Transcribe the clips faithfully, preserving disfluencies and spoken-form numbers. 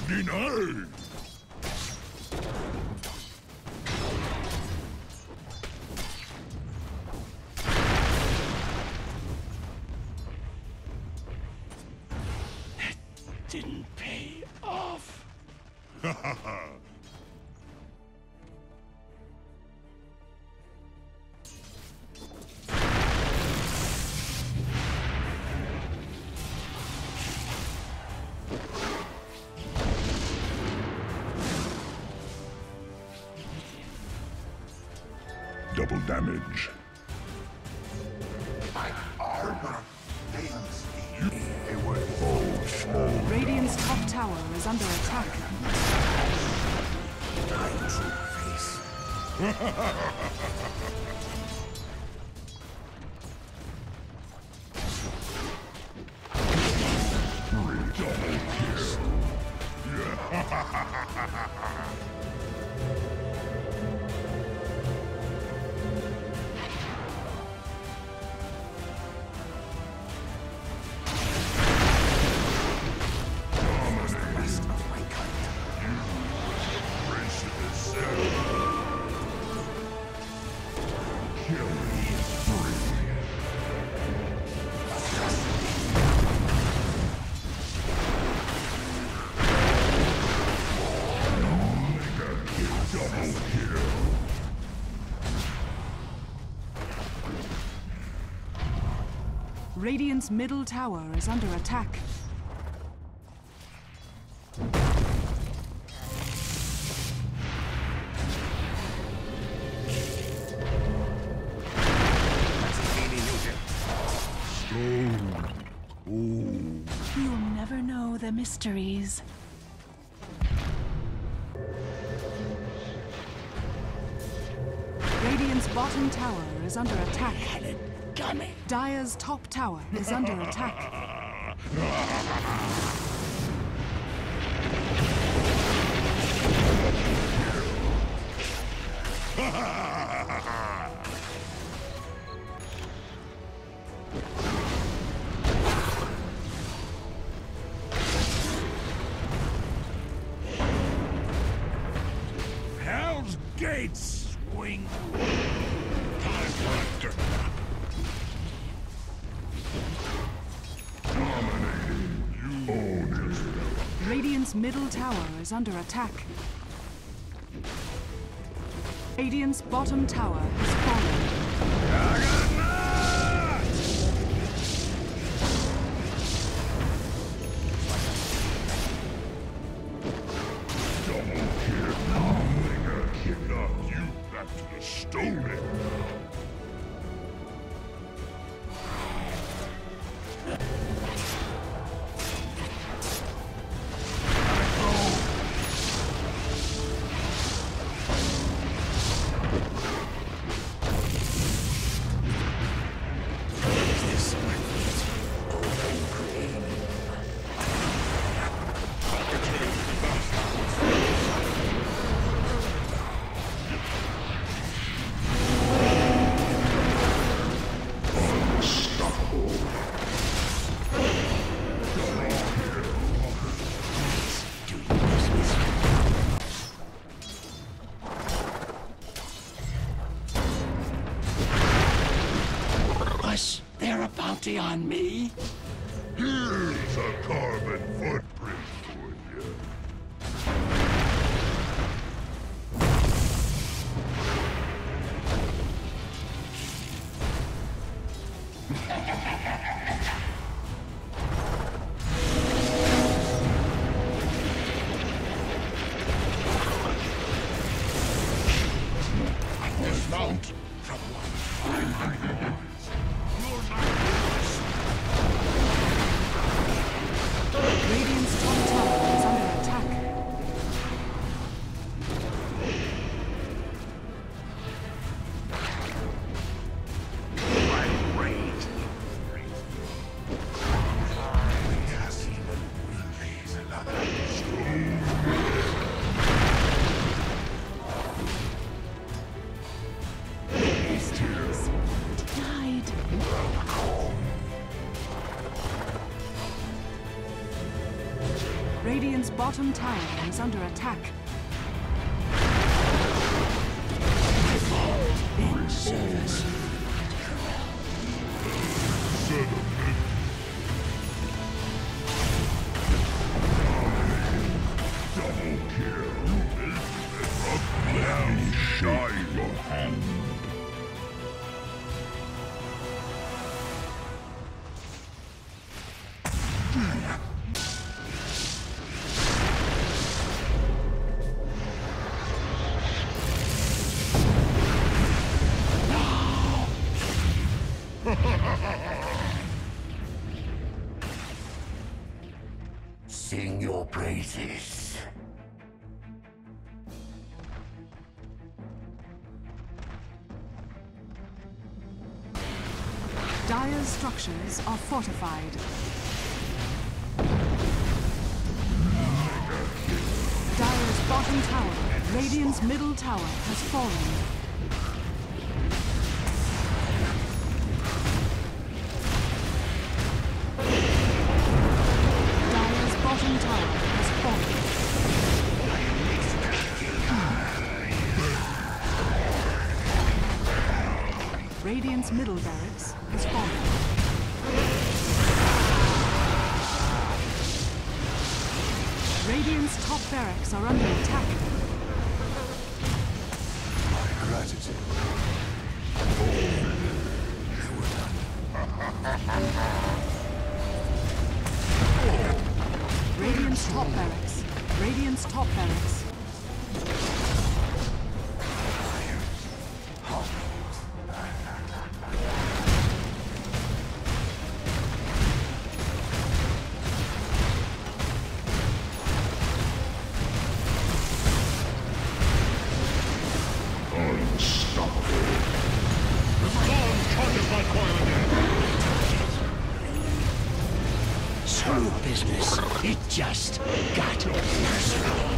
Denied! Didn't pay off. Ha ha ha! Double damage. My armor fails me. They were all small. Radiant's top tower is under attack. My true face. Double kill. Best of my kind. Race yourself. Killing spree. Mega kill. Double kill. Radiant's middle tower is under attack. Stone. Oh. You'll never know the mysteries. Radiant's bottom tower is under attack. Had it coming. Dire's top tower is under attack. Hell's Gates swing. Time Blaster. Dominating. You own it. Radiant's middle tower is under attack. Radiant's bottom tower has fallen. Double kill. Mega kill. Knock you back to the Stone Age. Was there a bounty on me? Here's a carbon footprint for you. Dismount from one. You're not Radiant's Radiant's bottom tower is under attack. In service. Double kill. Now shine your hand. Sing your praises. Dire's structures are fortified. Dire's bottom tower, Radiant's middle tower has fallen. Dire's bottom tower has fallen. Radiant's middle barracks has fallen. Radiant's top barracks are under attack. My gratitude. Radiant's top barracks. Radiant's top barracks. Screw business. It just got personal.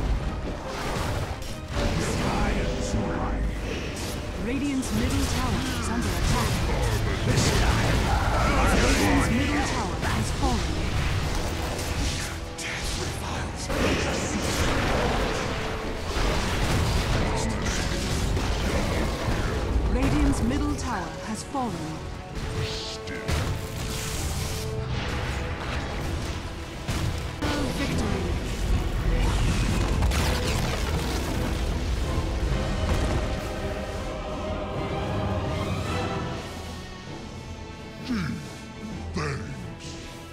Radiant's middle tower is under attack. This time. Radiant's middle tower has fallen. Radiant's middle tower has fallen. Victory. Thanks.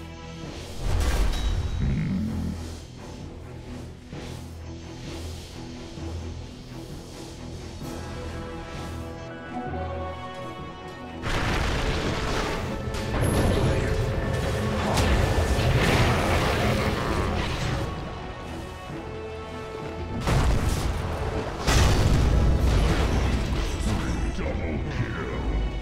Double kill.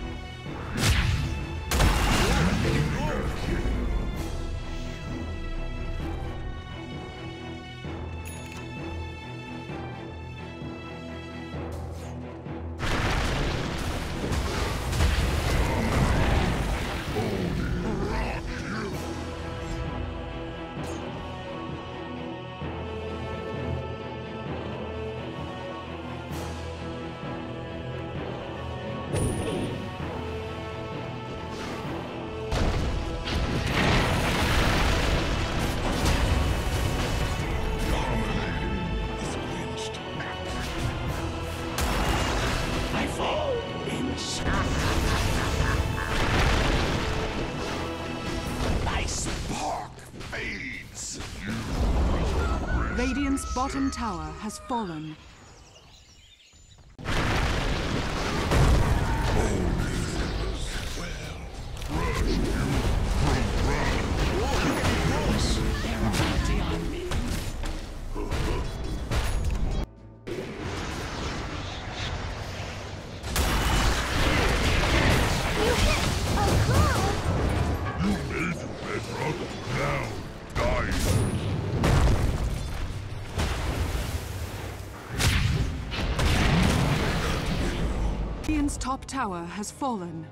I fall in service. My spark fades. Radiant's bottom tower has fallen. They're a bounty on me. You made your bedrock. Now die. Radiant's top tower has fallen.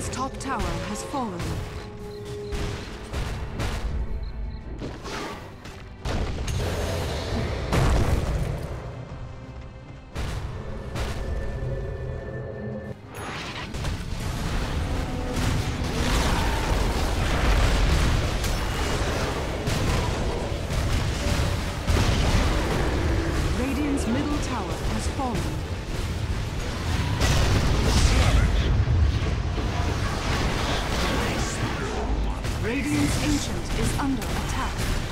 Dire's top tower has fallen. Radiant's middle tower has fallen. Radiant's Ancient is under attack.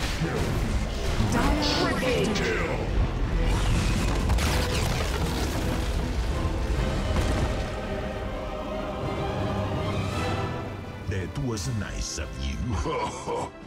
Dire victory. That was nice of you.